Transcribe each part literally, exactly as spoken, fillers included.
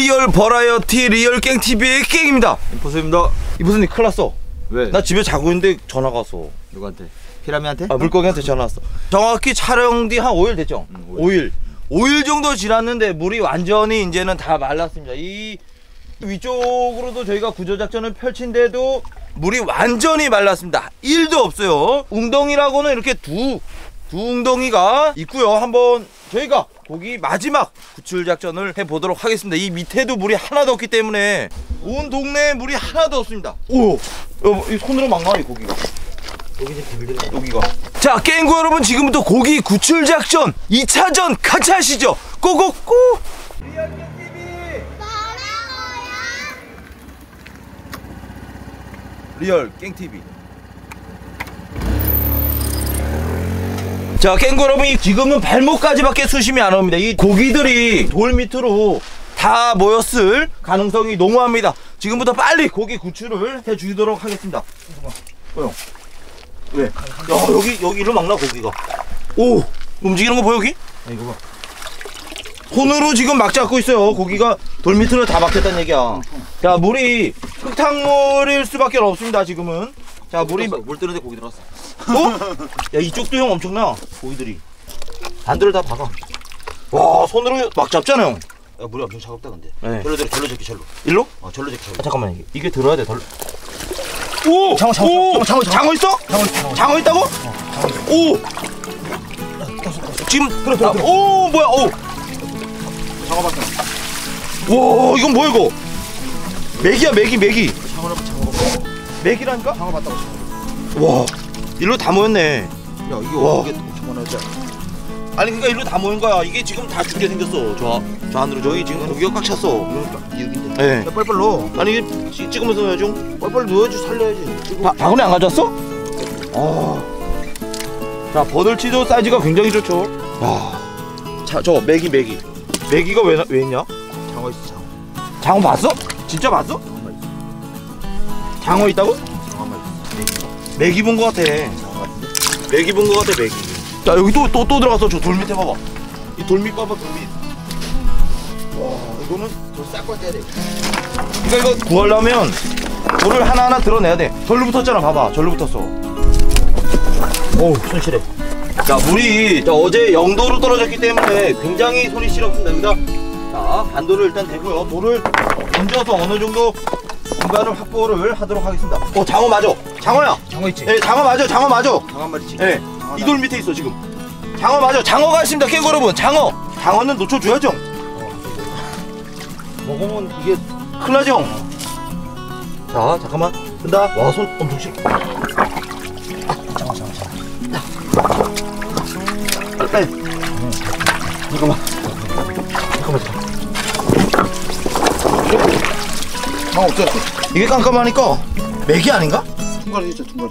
리얼 버라이어티 리얼 깽티비의 깽입니다. 보수입니다. 이보선님 큰일 났어. 왜? 나 집에 자고 있는데 전화가 왔어. 누구한테? 피라미한테? 아, 물고기한테 전화 왔어. 정확히 촬영 뒤 한 오 일 됐죠? 응, 오 일. 오 일 정도 지났는데 물이 완전히 이제는 다 말랐습니다. 이 위쪽으로도 저희가 구조작전을 펼친데도 물이 완전히 말랐습니다. 일도 없어요. 웅덩이라고는 이렇게 두, 두 웅덩이가 있고요. 한번 저희가 거기 마지막 구출작전을 해보도록 하겠습니다. 이 밑에도 물이 하나도 없기 때문에 온 동네에 물이 하나도 없습니다. 오! 여보, 이 손으로 막 나와, 이 고기가. 여기 여기가. 자, 깽구 여러분, 지금부터 고기 구출 작전 이 차전 같이 하시죠. 고고고. 리얼 깽티비 리얼 깽티비. 자, 깽구 여러분, 지금은 발목까지밖에 수심이 안 옵니다. 이 고기들이 돌 밑으로 다 모였을 가능성이 농후합니다. 지금부터 빨리 고기 구출을 해주도록 하겠습니다. 어, 왜? 야, 여기 여기로 막 나 고기가. 오, 움직이는 거 보여 여기? 아, 이거 봐. 손으로 지금 막 잡고 있어요. 고기가 돌 밑으로 다 박혔다는 얘기야. 자, 물이 흙탕물일 수밖에 없습니다. 지금은. 자, 물이 물 뜨는데 고기 들어왔어. 어? 야, 이쪽도 형 엄청나. 고기들이 반대를 다 박아. 와, 손으로 막 잡잖아 형. 야, 물이 엄청 차갑다 근데. 네. 절로 들어, 절로 제끼 절로. 일로? 어, 절로 제끼 절로. 아, 잠깐만, 이게, 이게 들어야 돼. 덜. 오! 장어, 장어, 오! 장어, 장어, 장어 있어? 장어, 장어. 장어 있다고? 어, 장어 있어. 오! 지금 들어, 들어, 들어. 오, 뭐야? 오! 장어 봤어. 와, 이건 뭐야 이거? 맥이야, 맥이, 맥이. 장어를 장어. 맥이라니까? 장어 봤다고. 와, 일로 다 모였네. 야, 이게 와. 이게 엄청 많아지. 아니, 그러니까 일로 다 모인 거야. 이게 지금 다 죽게 생겼어. 저, 저 안으로 저기 지금 고기가 꽉 찼어. 그러니까 이육인데. 예. 야, 빨빨 넣어. 아니, 이게 찍- 찍으면서 넣어야죠. 빨빨 넣어야지 살려야지. 바, 바구니 안 가져왔어? 아. 자, 버들치도 사이즈가 굉장히 좋죠. 와. 자, 저 메기 메기. 메기가 왜, 나- 왜 있냐? 장어 있어, 장어. 장어 봤어? 진짜 봤어? 장어만 있어. 장어 있다고? 장어만 있어. 메기 본 거 같아. 장어 같은데? 메기 본 거 같아, 메기. 자, 여기 또 또 또 들어갔어. 저 돌 밑에 봐봐. 이 돌 밑 봐봐, 돌 밑. 와, 이거는 싹 떼야 돼. 그러니까 이거 구하려면 돌을 하나하나 드러내야 돼. 절로 붙었잖아, 봐봐. 절로 붙었어. 오, 손실해. 자, 물이 자, 어제 영도로 떨어졌기 때문에 굉장히 손이 시렵습니다. 여기다 자, 반도를 일단 대고요. 돌을 얹어서 어느 정도 공간을 확보를 하도록 하겠습니다. 어, 장어 맞아. 장어야. 장어 있지? 예, 장어 맞아. 장어 맞아. 장어 한 마리 있지? 예, 이 돌 밑에 있어 지금. 장어 맞아. 장어가 있습니다, 깽구 여러분. 장어. 장어는 놓쳐줘야죠. 먹으면 이게 큰일 나죠. 자, 잠깐만. 된다. 와, 손 엄청 시. 장어, 장어, 장어. 빨리, 빨리. 잠깐만. 잠깐만. 장어 없잖아. 이게 깜깜하니까 맥이 아닌가? 퉁가리 있죠, 퉁가리.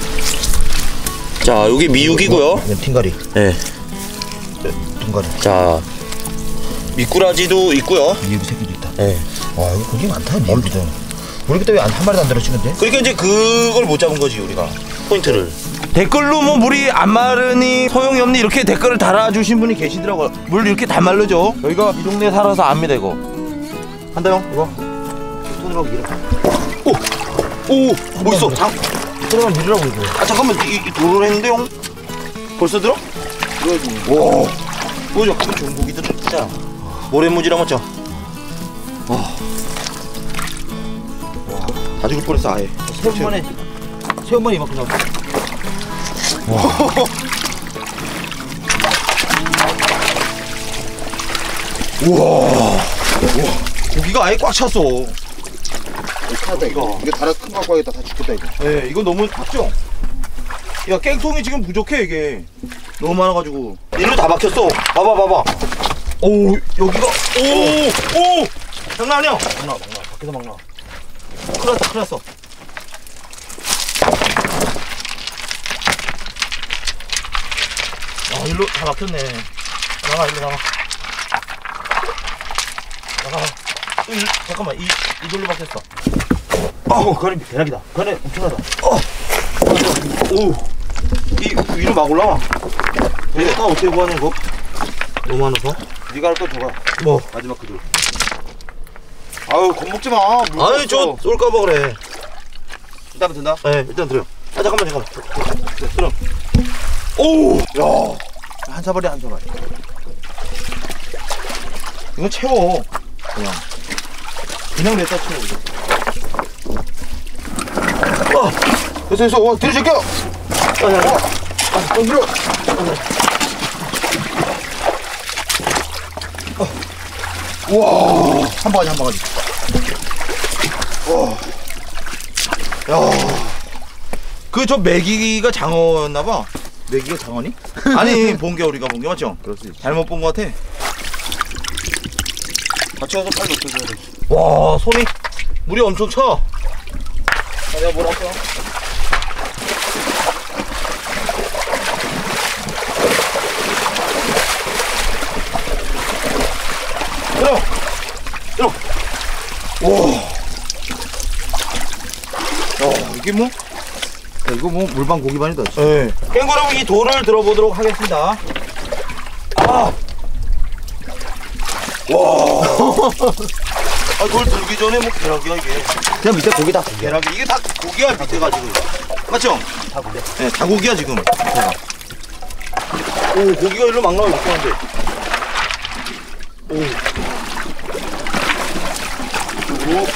자, 여기 미육이고요. 이건 팅가리. 네. 퉁가리. 자, 미꾸라지도 있고요. 미육 새끼도 있다. 네. 와, 이거 고기 많다, 미육도. 우리 그때 왜 한 마리도 안 들었지, 근데? 그러니까 이제 그걸 못 잡은 거지, 우리가. 포인트를. 댓글로 뭐 물이 안 마르니 소용이 없니 이렇게 댓글을 달아주신 분이 계시더라고요. 물 이렇게 다 마르죠. 저희가 이 동네에 살아서 압니다, 이거. 한다 형, 이거. 손으로 밀어. 오! 오! 뭐 있어? 장, 손으로 밀으라고, 이거. 아, 잠깐만. 이, 이 돌을 했는데, 형? 벌써 들어? 그래야지. 와, 뭐죠? 그 좋은 고기들은 진짜 모래무지랑 맞죠? 와, 와, 다 죽을 뻔했어 아예. 새우만에, 새우만 이만큼 나왔어. 우와, 우와, 고기가 아예 꽉 찼어. 하다, 이거. 이거 다라 큰 거 갖고 가겠다. 다 죽겠다, 이거. 예, 이거 너무 봤죠? 야, 깽통이 지금 부족해 이게. 너무 많아가지고. 일로 다 박혔어. 봐봐, 봐봐. 오, 여기가, 오, 오, 장난 아니야. 막 나, 막 나. 밖에서 막 나. 큰일 났다, 큰일 났어. 아, 일로 다 막혔네. 나가, 일로 나가. 나가. 또 일, 잠깐만, 이, 이걸로 막혔어. 어, 그거는 대박이다. 그거는 엄청나다. 어! 오! 이 위로 막 올라와. 이거 다 어떻게 구하냐, 이거? 너무 많아서? 네가 할 건 더 가. 뭐? 마지막 그 돌. 아유 겁먹지 마. 아니 저 쏠까봐 그래. 일단 든다. 네 일단 들어요. 아 잠깐만 잠깐만. 네, 들어. 오. 야. 한 사발이 한 사발. 이거 채워. 그냥. 그냥 냈다 채워. 이거. 와. 됐어 됐어. 와 들이실게요. 아, 야, 야. 아 던져. 우와 한 바가지 한 바가지. 와. 야. 그 저 메기가 장어였나봐. 메기가 장어니? 아니 본게 우리가 본 게 맞죠? 그럴 수 있지. 잘못 본 것 같아. 같이 와서 팔 높여줘야 돼. 와 손이 물이 엄청 차. 아, 내가 뭐라 할게요. 들어. 들어. 와. 야 이게 뭐? 야, 이거 뭐 물반 고기반이다. 진짜. 네. 캥거루 이 돌을 들어보도록 하겠습니다. 아. 와. 아, 돌 들기 전에 뭐 계락이야 이게. 그냥 밑에 고기 다 고기야. 계락이 이게 다 고기야 밑에가 지금. 맞죠? 다 고기야. 네, 다 고기야 지금. 오, 고기가 일로 막 나와 이렇게 하는데. 오. 그리고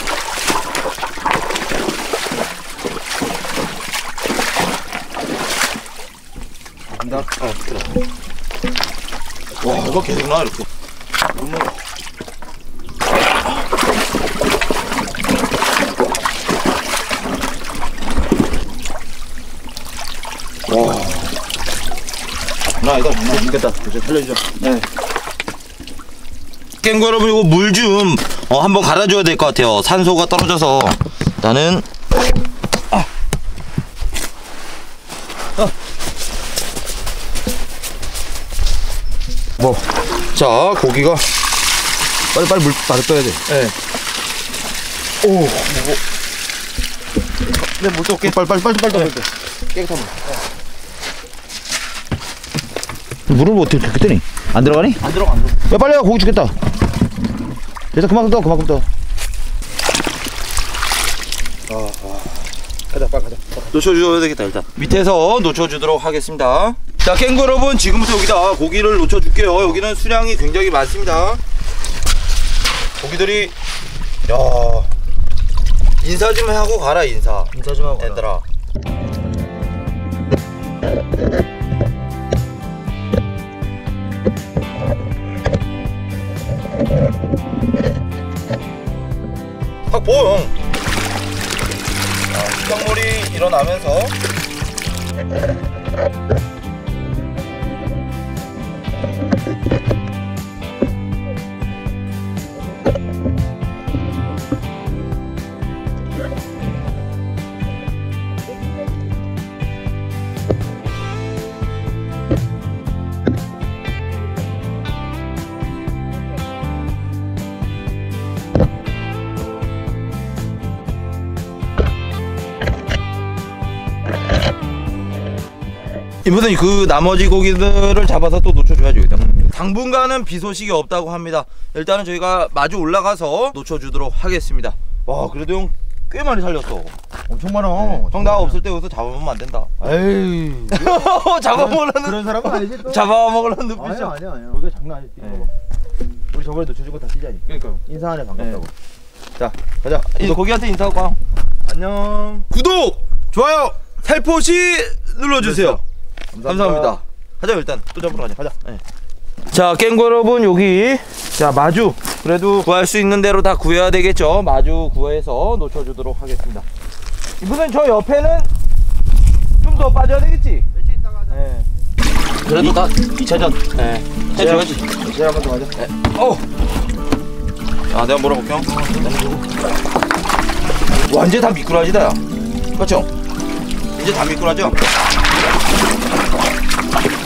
나. 어, 들어. 와, 이거 계속 나와 이렇게. 너무. 와. 나 아니다, 장난 아니겠다. 이제 살려주자. 네. 깽구 여러분, 이거 물 좀 어, 한번 갈아줘야 될 것 같아요. 산소가 떨어져서. 나는 아. 아. 뭐. 자, 고기가 빨리 빨리 물 바로 떠야 돼. 네. 오, 뭐. 네, 물 쏠게. 빨리 빨리 빨리 빨리 떠야 네. 돼. 깨끗한 물. 물을 뭐 어떻게 그렇게 뜨니? 안 들어가니? 안 들어가, 안 들어가. 야 빨리 가 고기 죽겠다. 그래서 그만큼 떠 그만큼 떠. 가자 빨리 가자. 놓쳐줘야 되겠다 일단 밑에서 놓쳐주도록 하겠습니다. 자 깽구 여러분 지금부터 여기다 고기를 놓쳐줄게요. 여기는 수량이 굉장히 많습니다. 고기들이 야 인사 좀 하고 가라 인사. 인사 좀 하고. 얘들아. 확 보여 형. 식당물이 일어나면서 이분은 그 나머지 고기들을 잡아서 또 놓쳐줘야죠. 일단 당분간은 비 소식이 없다고 합니다. 일단은 저희가 마주 올라가서 놓쳐주도록 하겠습니다. 와 그래도 형 꽤 많이 살렸어. 엄청 많아. 형 나 없을 때 여기서 잡아보면 안 된다. 에이. 잡아먹으려는 그런 사람은 아니지 또. 잡아먹으려는 눈빛이야. 아니야 아니야 아니야. 거기가 장난 아니지. 네. 우리 저번에 놓쳐주고 다 뛰자니. 그러니까요. 인사 안에 반갑다고. 네. 자 가자. 이 고기한테 인사하고 가. 안녕. 구독, 좋아요, 살포시 눌러주세요. 감사합니다. 가자 일단 또 잡으러 가자. 가자. 네. 자 깽구 여러분 여기 자 마주 그래도 구할 수 있는 대로 다 구해야 되겠죠. 마주 구해서 놓쳐주도록 하겠습니다. 이분은 저 옆에는 좀 더 빠져야 되겠지. 며칠 있다가 하자. 네. 그래도 다 이 차전 네. 해줘야지. 이제 한번 더 가자. 네. 어. 자 내가 뭐라 볼게요. 완전 다 미꾸라지다 야. 맞죠? 이제 다 미꾸라져.